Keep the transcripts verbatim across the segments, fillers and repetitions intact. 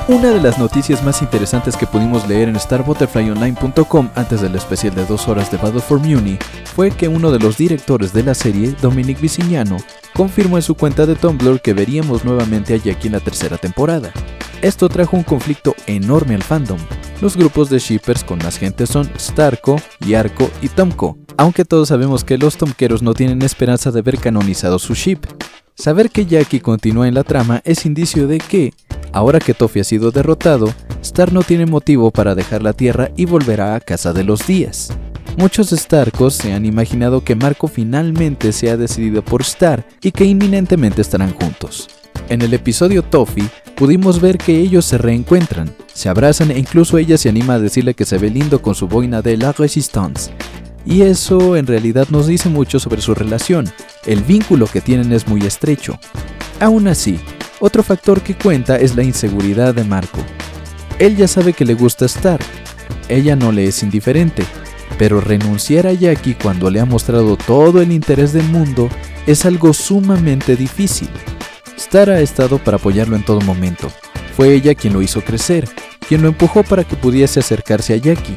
Una de las noticias más interesantes que pudimos leer en star butterfly online punto com antes del especial de dos horas de Battle for Muni fue que uno de los directores de la serie, Dominic Visignano, confirmó en su cuenta de Tumblr que veríamos nuevamente a Jackie en la tercera temporada. Esto trajo un conflicto enorme al fandom. Los grupos de shippers con más gente son Starco, Yarko y Tomko, aunque todos sabemos que los tomqueros no tienen esperanza de ver canonizado su ship. Saber que Jackie continúa en la trama es indicio de que, ahora que Toffee ha sido derrotado, Star no tiene motivo para dejar la Tierra y volverá a Casa de los Días. Muchos Starcos se han imaginado que Marco finalmente se ha decidido por Star y que inminentemente estarán juntos. En el episodio Toffee pudimos ver que ellos se reencuentran, se abrazan e incluso ella se anima a decirle que se ve lindo con su boina de la Resistance. Y eso en realidad nos dice mucho sobre su relación, el vínculo que tienen es muy estrecho. Aún así, otro factor que cuenta es la inseguridad de Marco. Él ya sabe que le gusta Star, ella no le es indiferente, pero renunciar a Jackie cuando le ha mostrado todo el interés del mundo es algo sumamente difícil. Star ha estado para apoyarlo en todo momento, fue ella quien lo hizo crecer, quien lo empujó para que pudiese acercarse a Jackie.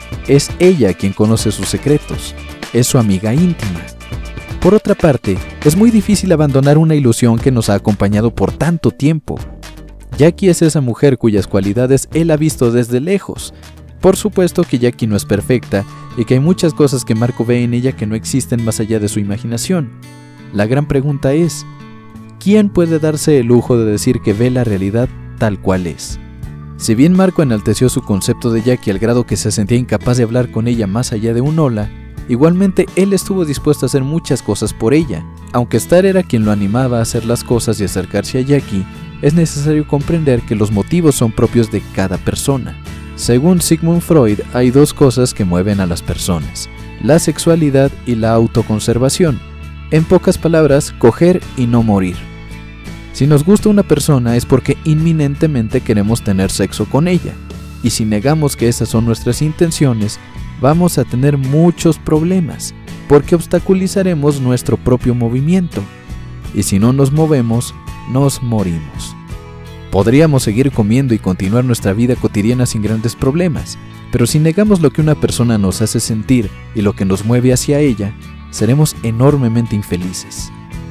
Es ella quien conoce sus secretos, es su amiga íntima. Por otra parte, es muy difícil abandonar una ilusión que nos ha acompañado por tanto tiempo. Jackie es esa mujer cuyas cualidades él ha visto desde lejos. Por supuesto que Jackie no es perfecta y que hay muchas cosas que Marco ve en ella que no existen más allá de su imaginación. La gran pregunta es, ¿quién puede darse el lujo de decir que ve la realidad tal cual es? Si bien Marco enalteció su concepto de Jackie al grado que se sentía incapaz de hablar con ella más allá de un hola, igualmente él estuvo dispuesto a hacer muchas cosas por ella. Aunque Star era quien lo animaba a hacer las cosas y acercarse a Jackie, es necesario comprender que los motivos son propios de cada persona. Según Sigmund Freud, hay dos cosas que mueven a las personas, la sexualidad y la autoconservación. En pocas palabras, coger y no morir. Si nos gusta una persona es porque inminentemente queremos tener sexo con ella, y si negamos que esas son nuestras intenciones, vamos a tener muchos problemas, porque obstaculizaremos nuestro propio movimiento, y si no nos movemos, nos morimos. Podríamos seguir comiendo y continuar nuestra vida cotidiana sin grandes problemas, pero si negamos lo que una persona nos hace sentir y lo que nos mueve hacia ella, seremos enormemente infelices.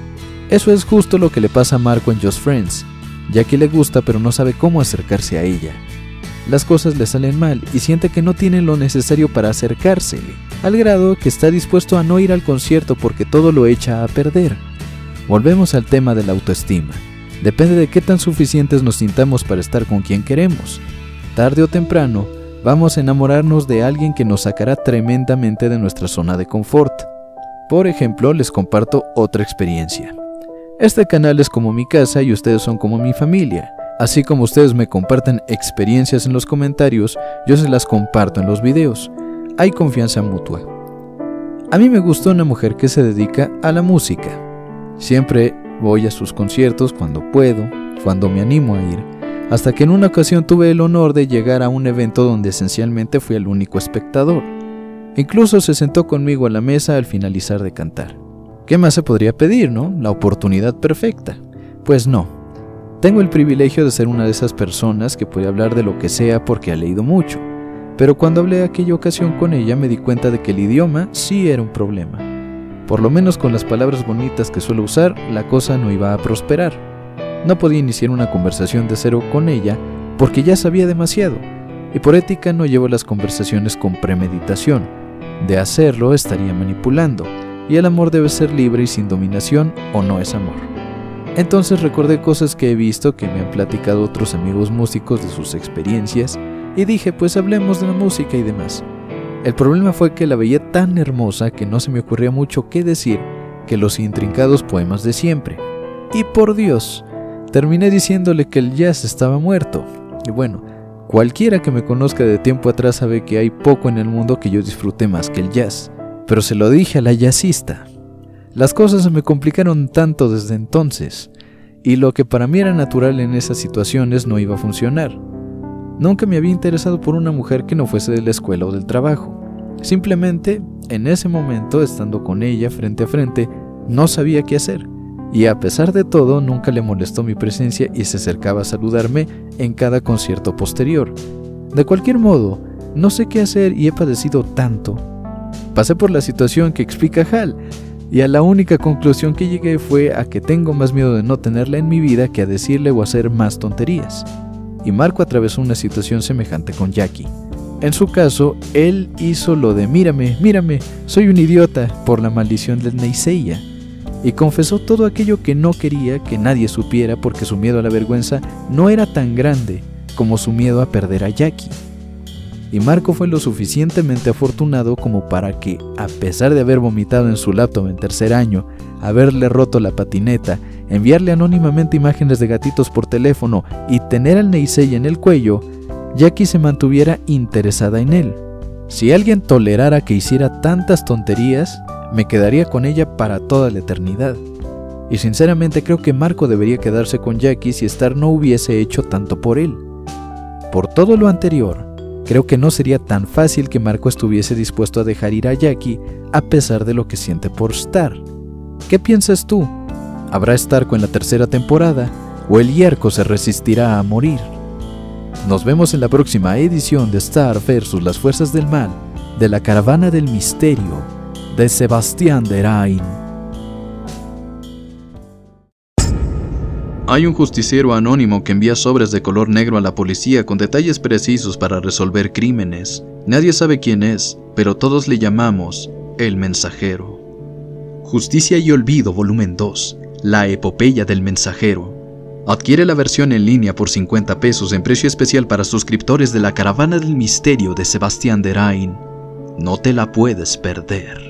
Eso es justo lo que le pasa a Marco en Just Friends. Jackie le gusta pero no sabe cómo acercarse a ella. Las cosas le salen mal y siente que no tiene lo necesario para acercársele, al grado que está dispuesto a no ir al concierto porque todo lo echa a perder. Volvemos al tema de la autoestima. Depende de qué tan suficientes nos sintamos para estar con quien queremos. Tarde o temprano, vamos a enamorarnos de alguien que nos sacará tremendamente de nuestra zona de confort. Por ejemplo, les comparto otra experiencia. Este canal es como mi casa y ustedes son como mi familia. Así como ustedes me comparten experiencias en los comentarios, yo se las comparto en los videos. Hay confianza mutua. A mí me gusta una mujer que se dedica a la música. Siempre voy a sus conciertos cuando puedo, cuando me animo a ir, hasta que en una ocasión tuve el honor de llegar a un evento donde esencialmente fui el único espectador. Incluso se sentó conmigo a la mesa al finalizar de cantar. ¿Qué más se podría pedir, no? La oportunidad perfecta. Pues no. Tengo el privilegio de ser una de esas personas que puede hablar de lo que sea porque ha leído mucho. Pero cuando hablé aquella ocasión con ella me di cuenta de que el idioma sí era un problema. Por lo menos con las palabras bonitas que suelo usar, la cosa no iba a prosperar. No podía iniciar una conversación de cero con ella porque ya sabía demasiado. Y por ética no llevo las conversaciones con premeditación. De hacerlo estaría manipulando. Y el amor debe ser libre y sin dominación, o no es amor. Entonces recordé cosas que he visto que me han platicado otros amigos músicos de sus experiencias, y dije, pues hablemos de la música y demás. El problema fue que la veía tan hermosa que no se me ocurría mucho qué decir que los intrincados poemas de siempre. Y por Dios, terminé diciéndole que el jazz estaba muerto. Y bueno, cualquiera que me conozca de tiempo atrás sabe que hay poco en el mundo que yo disfrute más que el jazz. Pero se lo dije a la jazzista. Las cosas se me complicaron tanto desde entonces, y lo que para mí era natural en esas situaciones no iba a funcionar. Nunca me había interesado por una mujer que no fuese de la escuela o del trabajo. Simplemente, en ese momento, estando con ella frente a frente, no sabía qué hacer. y a pesar de todo nunca le molestó mi presencia y se acercaba a saludarme en cada concierto posterior. De cualquier modo, no sé qué hacer y he padecido tanto. Pasé por la situación que explica Hal, y a la única conclusión que llegué fue a que tengo más miedo de no tenerla en mi vida que a decirle o hacer más tonterías. Y Marco atravesó una situación semejante con Jackie. En su caso, él hizo lo de mírame, mírame, soy un idiota por la maldición del Neisseia, y confesó todo aquello que no quería que nadie supiera porque su miedo a la vergüenza no era tan grande como su miedo a perder a Jackie. Y Marco fue lo suficientemente afortunado como para que, a pesar de haber vomitado en su laptop en tercer año, haberle roto la patineta, enviarle anónimamente imágenes de gatitos por teléfono y tener al Neisseia en el cuello, Jackie se mantuviera interesada en él. Si alguien tolerara que hiciera tantas tonterías, me quedaría con ella para toda la eternidad. Y sinceramente creo que Marco debería quedarse con Jackie si Star no hubiese hecho tanto por él. Por todo lo anterior, creo que no sería tan fácil que Marco estuviese dispuesto a dejar ir a Jackie a pesar de lo que siente por Star. ¿Qué piensas tú? ¿Habrá Starco en la tercera temporada o el Hierco se resistirá a morir? Nos vemos en la próxima edición de Star versus las Fuerzas del Mal, de la Caravana del Misterio, de Sebastián Derain. Hay un justiciero anónimo que envía sobres de color negro a la policía con detalles precisos para resolver crímenes. Nadie sabe quién es, pero todos le llamamos el Mensajero. Justicia y Olvido, volumen dos. La epopeya del Mensajero. Adquiere la versión en línea por cincuenta pesos en precio especial para suscriptores de la Caravana del Misterio de Sebastián Derain. No te la puedes perder.